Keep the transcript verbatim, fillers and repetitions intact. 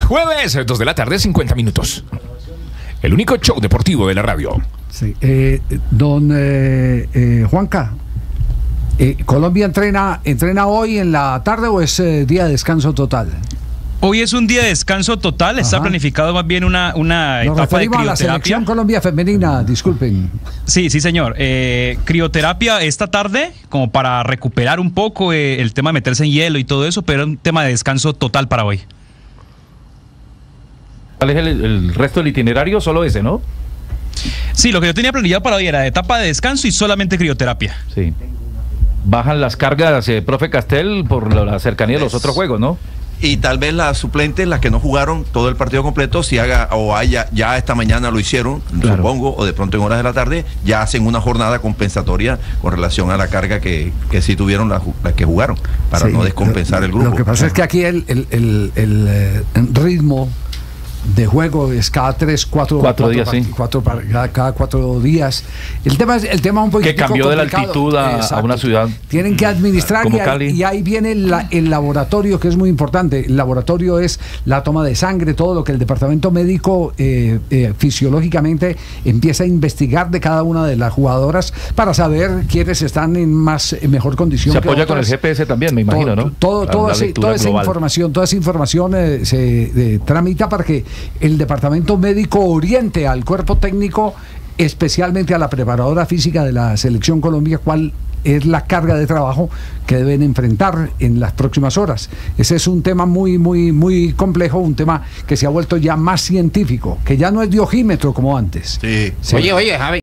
Jueves, dos de la tarde, cincuenta minutos. El único show deportivo de la radio. Sí, eh, don eh, eh, Juanca, eh, ¿Colombia entrena, entrena hoy en la tarde o es eh, día de descanso total? Hoy es un día de descanso total, está Ajá. planificado más bien una, una Nos etapa de crioterapia. A la selección Colombia femenina, disculpen. Sí, sí señor. Eh, crioterapia esta tarde, como para recuperar un poco eh, el tema de meterse en hielo y todo eso, pero un tema de descanso total para hoy. ¿Cuál es el, el resto del itinerario? Solo ese, ¿no? Sí, lo que yo tenía planeado para hoy era etapa de descanso y solamente crioterapia. Sí. Bajan las cargas, eh, profe Castel, por la cercanía de los otros juegos, ¿no? Y tal vez las suplentes, las que no jugaron todo el partido completo, si haga o haya, ya esta mañana lo hicieron, claro. supongo, o de pronto en horas de la tarde, ya hacen una jornada compensatoria con relación a la carga que, que sí tuvieron las, las que jugaron, para sí, no descompensar lo, el grupo. Lo que pasa es que aquí el, el, el, el, el ritmo de juego es cada tres, cuatro, cuatro, cuatro días, cuatro, sí. cuatro, cada, cada cuatro días. El tema es el tema un poquito que cambió complicado. De la altitud a, a una ciudad. Tienen que administrar como y, Cali. Ahí, y ahí viene la, el laboratorio, que es muy importante. El laboratorio es la toma de sangre, todo lo que el departamento médico eh, eh, fisiológicamente empieza a investigar de cada una de las jugadoras para saber quiénes están en más en mejor condición. Se que apoya otras. con el G P S también, me imagino, todo, ¿no? Todo, la, todo la ese, toda esa información, toda esa información eh, se eh, tramita para que el departamento médico oriente al cuerpo técnico, especialmente a la preparadora física de la Selección Colombia, cuál es la carga de trabajo que deben enfrentar en las próximas horas. Ese es un tema muy, muy, muy complejo, un tema que se ha vuelto ya más científico, que ya no es de ojímetro como antes. Sí. Sí. Oye, oye, Javi.